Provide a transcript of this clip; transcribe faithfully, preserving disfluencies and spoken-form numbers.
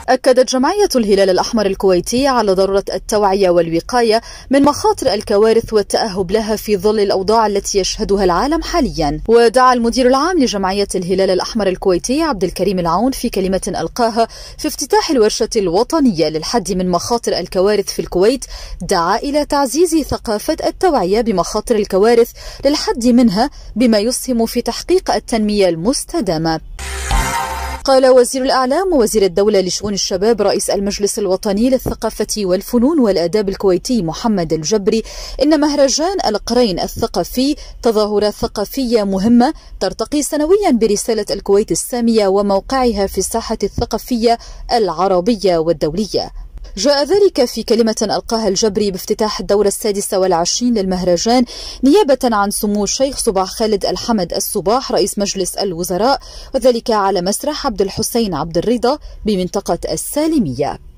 أكدت جمعية الهلال الأحمر الكويتي على ضرورة التوعية والوقاية من مخاطر الكوارث والتأهب لها في ظل الأوضاع التي يشهدها العالم حاليا. ودعا المدير العام لجمعية الهلال الأحمر الكويتي عبد الكريم العون في كلمة ألقاها في افتتاح الورشة الوطنية للحد من مخاطر الكوارث في الكويت، دعا إلى تعزيز ثقافة التوعية بمخاطر الكوارث للحد منها بما يسهم في تحقيق التنمية المستدامة. قال وزير الإعلام ووزير الدولة لشؤون الشباب رئيس المجلس الوطني للثقافة والفنون والآداب الكويتي محمد الجبري إن مهرجان القرين الثقافي تظاهرات ثقافية مهمة ترتقي سنويا برسالة الكويت السامية وموقعها في الساحة الثقافية العربية والدولية. جاء ذلك في كلمة ألقاها الجبري بافتتاح الدورة السادسة والعشرين للمهرجان نيابة عن سمو الشيخ صباح خالد الحمد الصباح رئيس مجلس الوزراء، وذلك على مسرح عبد الحسين عبد الرضا بمنطقة السالمية.